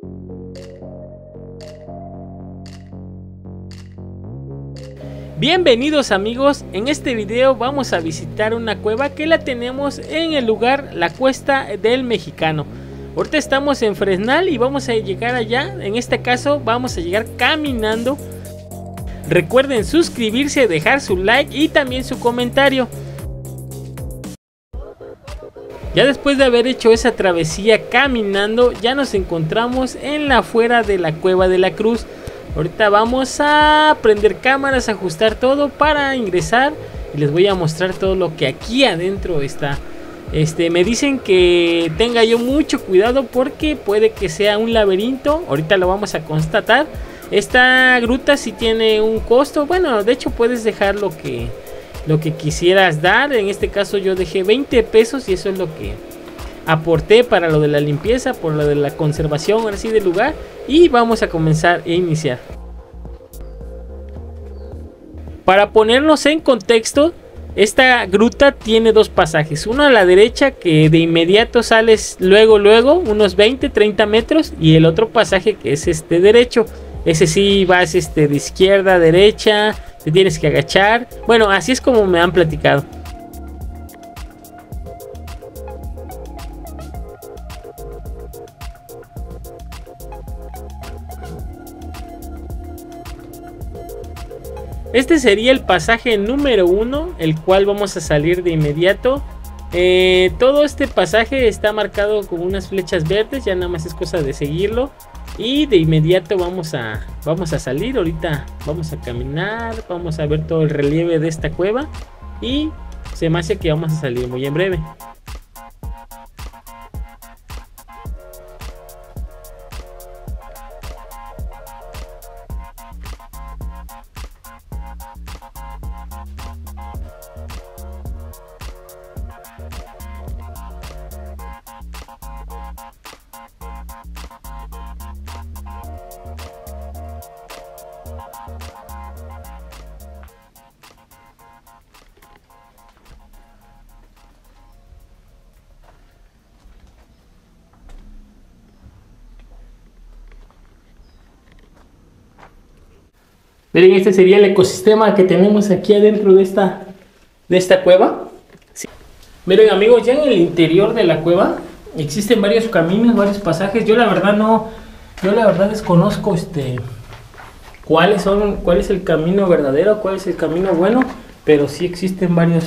Bienvenidos amigos, en este video vamos a visitar una cueva que la tenemos en el lugar La Cuesta del Mexicano. Ahorita estamos en Fresnal y vamos a llegar allá, en este caso vamos a llegar caminando. Recuerden suscribirse, dejar su like y también su comentario. Ya después de haber hecho esa travesía caminando, ya nos encontramos en la afuera de la Cueva de la Cruz. Ahorita vamos a prender cámaras, ajustar todo para ingresar y les voy a mostrar todo lo que aquí adentro está. Me dicen que tenga yo mucho cuidado porque puede que sea un laberinto. Ahorita lo vamos a constatar. Esta gruta sí tiene un costo. Bueno, de hecho puedes dejar lo que quisieras dar. En este caso yo dejé 20 pesos y eso es lo que aporté para lo de la limpieza, por lo de la conservación ahora sí del lugar. Y vamos a comenzar a iniciar. Para ponernos en contexto, esta gruta tiene dos pasajes. Uno a la derecha que de inmediato sales luego unos 20-30 metros. Y el otro pasaje que es este derecho. Ese sí vas de izquierda a derecha, te tienes que agachar. Bueno, así es como me han platicado. Este sería el pasaje número 1, el cual vamos a salir de inmediato. Todo este pasaje está marcado con unas flechas verdes, ya nada más es cosa de seguirlo. Y de inmediato vamos a salir. Ahorita vamos a caminar, vamos a ver todo el relieve de esta cueva. Y se me hace que vamos a salir muy en breve. Miren, este sería el ecosistema que tenemos aquí adentro de esta cueva. Sí. Miren amigos, ya en el interior de la cueva existen varios caminos, varios pasajes. Yo la verdad desconozco cuál es el camino verdadero, cuál es el camino bueno, pero sí existen varios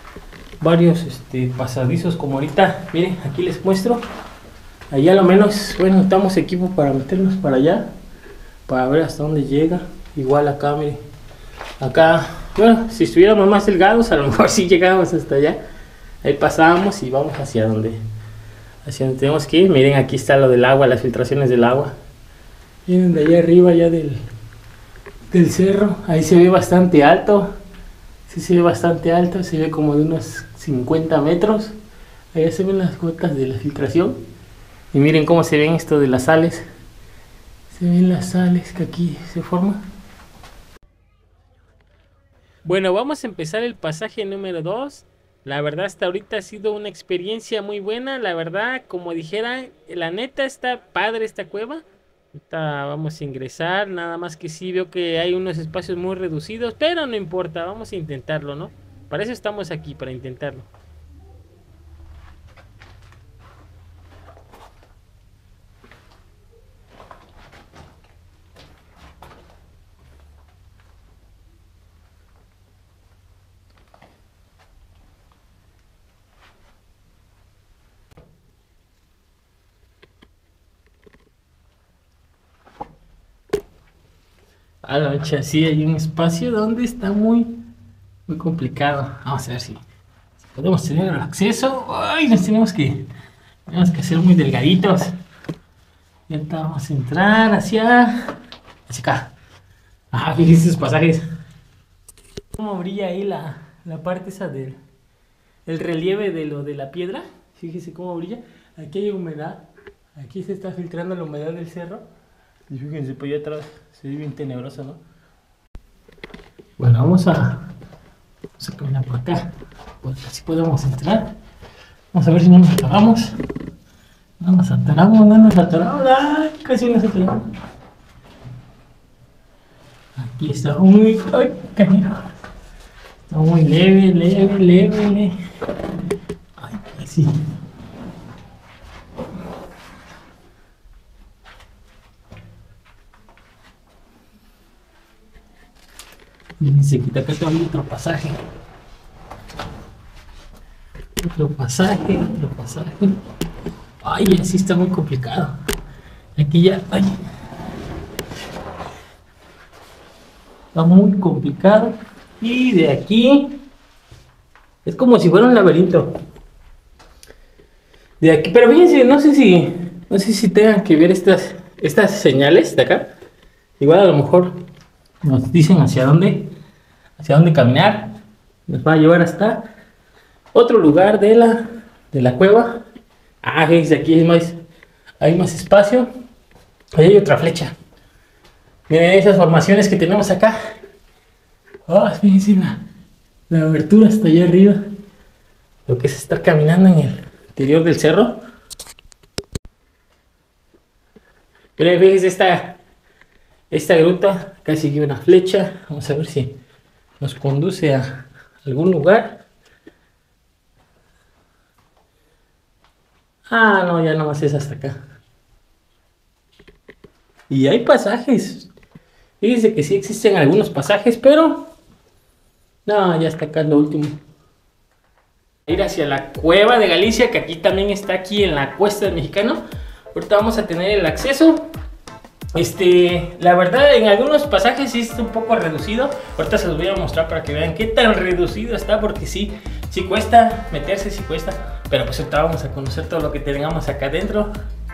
pasadizos como ahorita. Miren, aquí les muestro. Allá a lo menos, bueno, necesitamos equipo para meternos para allá, para ver hasta dónde llega. Igual acá, miren, acá, bueno, si estuviéramos más delgados a lo mejor sí llegábamos hasta allá. Ahí pasábamos y vamos hacia donde tenemos que ir. Miren, aquí está lo del agua, las filtraciones del agua. Miren, de allá arriba ya del cerro, ahí se ve bastante alto. Sí se ve bastante alto, se ve como de unos 50 metros. Allá se ven las gotas de la filtración. Y miren cómo se ven esto de las sales. Se ven las sales que aquí se forman. Bueno, vamos a empezar el pasaje número 2. La verdad hasta ahorita ha sido una experiencia muy buena. La verdad, como dijera, la neta está padre esta cueva. Ahorita vamos a ingresar, nada más que sí veo que hay unos espacios muy reducidos, pero no importa, vamos a intentarlo, ¿no? Para eso estamos aquí, para intentarlo. A la mecha, sí hay un espacio donde está muy complicado. Vamos a ver si podemos tener el acceso. Ay, nos tenemos que hacer muy delgaditos. Ya vamos a entrar hacia acá. Ah, fíjense esos pasajes. Cómo brilla ahí la parte esa del relieve de lo de la piedra. Fíjense cómo brilla. Aquí hay humedad. Aquí se está filtrando la humedad del cerro. Y fíjense, por allá atrás se ve bien tenebroso, ¿no? Bueno, vamos a caminar por acá. Pues así podemos entrar. Vamos a ver si no nos acabamos. Nos atoramos, no nos atoramos. Ay, casi nos atoramos. Aquí está muy... Ay, canijo. Está muy leve, leve, leve, leve. Ay, casi. Y se quita acá todavía otro pasaje. Otro pasaje, otro pasaje. Ay, así está muy complicado. Aquí ya, ay. Está muy complicado. Y de aquí es como si fuera un laberinto. De aquí, pero fíjense, no sé si tengan que ver estas señales de acá. Igual a lo mejor nos dicen hacia dónde caminar. Nos va a llevar hasta otro lugar de la cueva. Ah, fíjense, aquí hay más espacio. Ahí hay otra flecha. Miren esas formaciones que tenemos acá. Oh, fíjense la abertura hasta allá arriba. Lo que es estar caminando en el interior del cerro. Miren, fíjense esta gruta. Acá sigue una flecha. Vamos a ver si nos conduce a algún lugar. Ah, no, ya nomás es hasta acá. Y hay pasajes. Fíjense que sí existen algunos pasajes, pero no, ya está acá lo último. Ir hacia la cueva de Galicia, que aquí también está aquí en la Cuesta del Mexicano. Ahorita vamos a tener el acceso. La verdad, en algunos pasajes sí está un poco reducido. Ahorita se los voy a mostrar para que vean qué tan reducido está, porque sí cuesta meterse, sí cuesta. Pero pues ahorita vamos a conocer todo lo que tengamos acá adentro.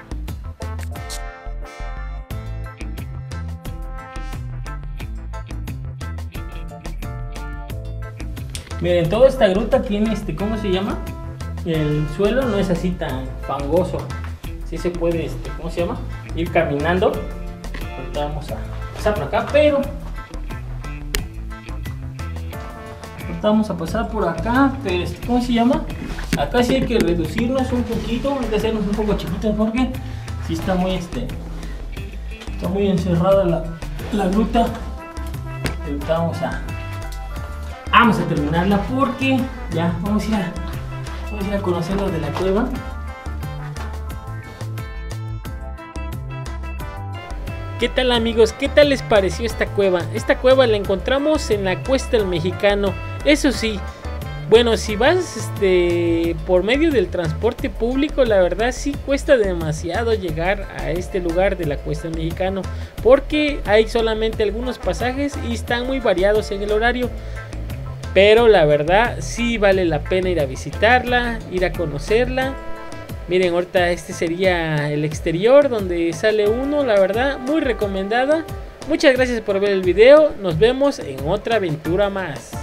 Miren, toda esta gruta tiene ¿cómo se llama? El suelo no es así tan fangoso. Sí se puede, ¿cómo se llama? Ir caminando. Ahorita vamos a pasar por acá, pero ahorita vamos a pasar por acá, pero ¿cómo se llama? Acá sí hay que reducirnos un poquito, hay que hacernos un poco chiquitos porque sí está muy está muy encerrada la gruta. Ahorita vamos a terminarla porque ya vamos a ir a conocer lo de la cueva. ¿Qué tal, amigos? ¿Qué tal les pareció esta cueva? Esta cueva la encontramos en la Cuesta del Mexicano. Eso sí, bueno, si vas por medio del transporte público, la verdad sí cuesta demasiado llegar a este lugar de la Cuesta del Mexicano, porque hay solamente algunos pasajes y están muy variados en el horario. Pero la verdad sí vale la pena ir a visitarla, ir a conocerla. Miren, ahorita sería el exterior donde sale uno, la verdad muy recomendada. Muchas gracias por ver el video, nos vemos en otra aventura más.